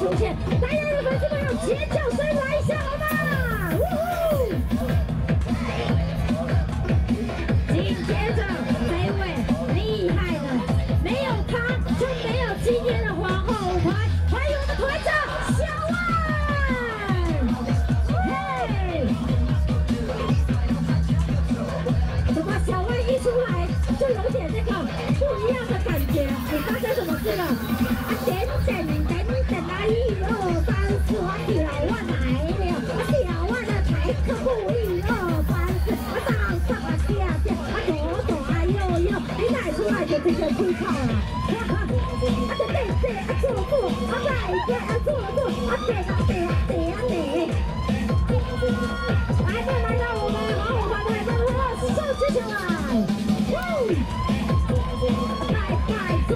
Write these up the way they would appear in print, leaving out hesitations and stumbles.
出现，大家的粉丝们用尖叫声来一下好吗？呜呼！紧接着这一位厉害的，没有他就没有今天的皇后舞团，欢迎我们的团长小万。嘿，怎么小万一出来就有点那个不一样的感觉？你发生什么事了？点来1、2、3、4，我小万来了，我小万的台客户1、2、3、4，我上下，右，你哪出来就这个吹泡了？对，坐，来到我们皇后团的人物手举起来，拜坐，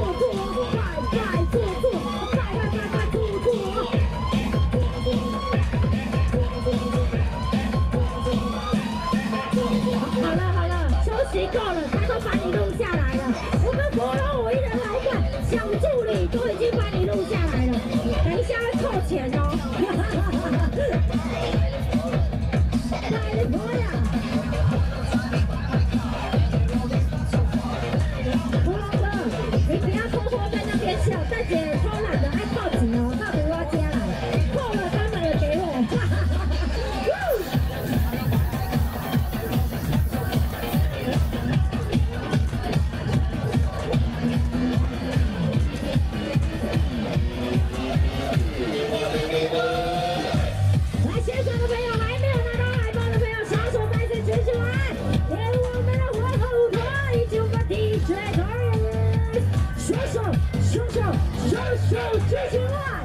好了，休息够了，他都把你录下来了。我们国荣5一的老板小助理都已经把你录下来了，等一下会扣钱哦。来婆呀！国荣哥，你不要偷偷在那边笑，大姐偷懒的爱报警哦，到底要加来，扣了300的给我。手举起来！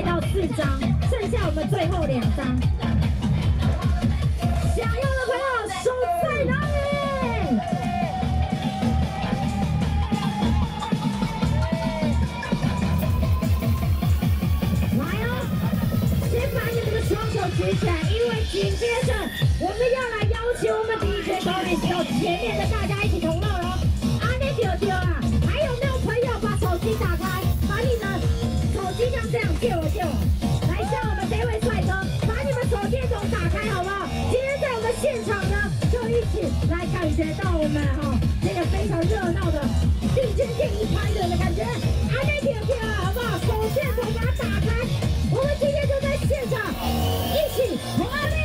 剩下我们最后2张，想要的朋友前面的大家一起同乐哦。啊，那丢丢啊！还有没有朋友把手机打开，把你的手机像这样借我？来，像我们这位帅哥，把你们手电筒打开好不好？今天在我们现场呢，就一起来感觉到我们这个非常热闹的地圈电一团人的感觉。啊，那丢丢好不好？手电筒把它打开，我们今天就在现场一起滑练。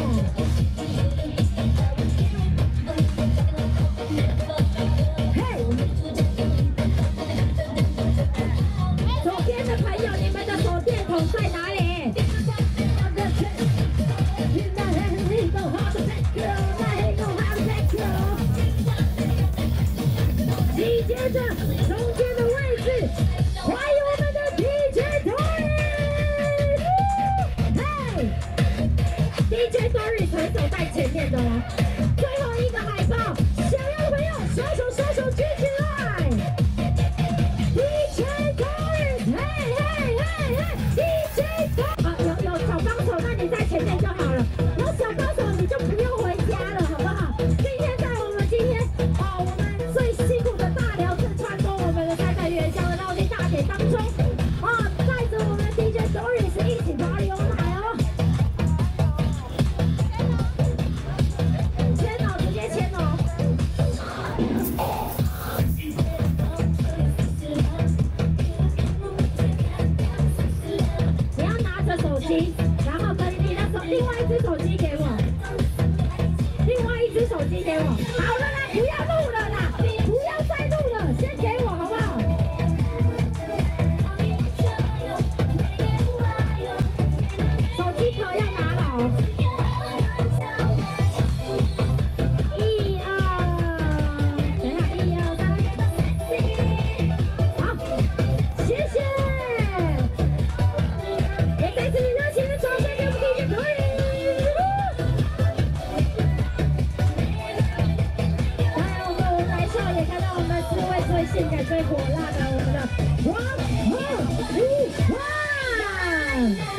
在哪里？紧接着中间的位置，欢迎我们的 DJ Doris， 嘿 ，DJ Doris 随手在前面的哦。最后一个海报，想要的朋友双手举起来。DJ Doris， DJ Doris， 有小帮手，那你在前面就好了。有小帮手你就不用回家了，好不好？今天在我们我们最辛苦的大寮是穿过我们的三彩元宵的绕境大典当中，带着我们的 DJ Doris 一起爬牛奶哦。签哦，直接签哦。你要拿着手机，然后跟你的另外一只手机给我，另外一只手机给我。好了啦，不要录了啦，不要再录了，先给我好不好？手机壳要拿好。1、2，等一下，1、2、3，好，谢谢。也再次热情的掌声给我们DJ Doris。当然，我们来笑也看到我们4位最性感、最火辣的我们的王后5万。